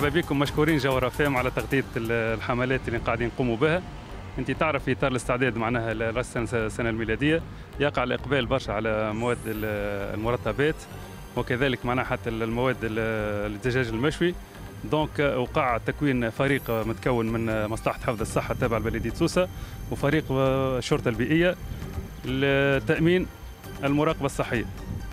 مرحبا بكم، مشكورين جوهر فام على تغطية الحملات اللي قاعدين نقوموا بها. انت تعرف في اطار الاستعداد معناها لراس السنه الميلاديه يقع الاقبال برشا على مواد المرطبات وكذلك معناها حتى المواد الدجاج المشوي. دونك وقع تكوين فريق متكون من مصلحه حفظ الصحه تابع لبلديه سوسه وفريق الشرطه البيئيه لتامين المراقبه الصحيه.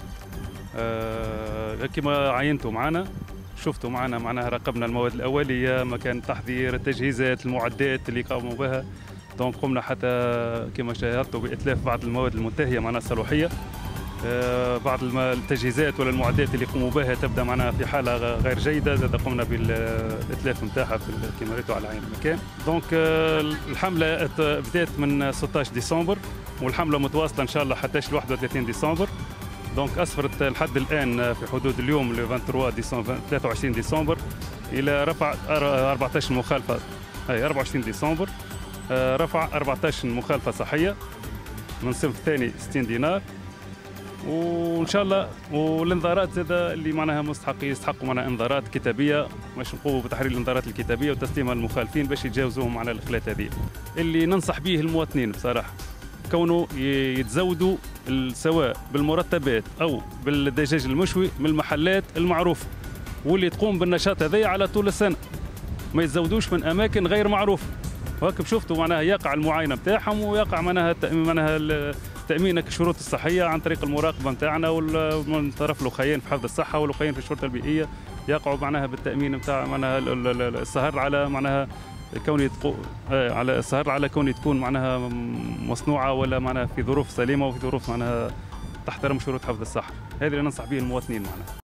كما عينتوا معنا شفتوا معنا معناها راقبنا المواد الاوليه، مكان التحضير، التجهيزات، المعدات اللي قاموا بها. دونك قمنا حتى كما شاهدتوا باتلاف بعض المواد المنتهيه معناها الصلاحيه. بعض التجهيزات ولا المعدات اللي قاموا بها تبدا معناها في حاله غير جيده، زاد قمنا بالاتلاف نتاعها كما ريتوا على عين المكان. دونك الحمله بدات من 16 ديسمبر والحمله متواصله ان شاء الله حتى 31 ديسمبر. دونك اسفرت لحد الان في حدود اليوم 23 ديسمبر الى رفع 14 مخالفه. 24 ديسمبر رفع 14 مخالفه صحيه من صنف ثاني 60 دينار. وان شاء الله والانذارات زاد اللي معناها يستحقوا معناها انذارات كتابيه، باش نقوموا بتحرير الانذارات الكتابيه وتسليمها للمخالفين باش يتجاوزوهم على الاخلات هذه. اللي ننصح به المواطنين بصراحه كونه يتزودوا سواء بالمرتبات او بالدجاج المشوي من المحلات المعروفه واللي تقوم بالنشاط هذايا على طول السنه، ما يتزودوش من اماكن غير معروفه. وهكذا شفتوا معناها يقع المعاينه نتاعهم ويقع معناها تامين الشروط الصحيه عن طريق المراقبه نتاعنا ومن طرف الاخيين في حفظ الصحه والاخيين في الشرطه البيئيه يقعوا معناها بالتامين نتاع معناها السهر على معناها على السهر على كون تكون معناها مصنوعه ولا معناها في ظروف سليمه وفي ظروف معناها تحترم شروط حفظ الصحه. هذا اللي ننصح به المواطنين معنا.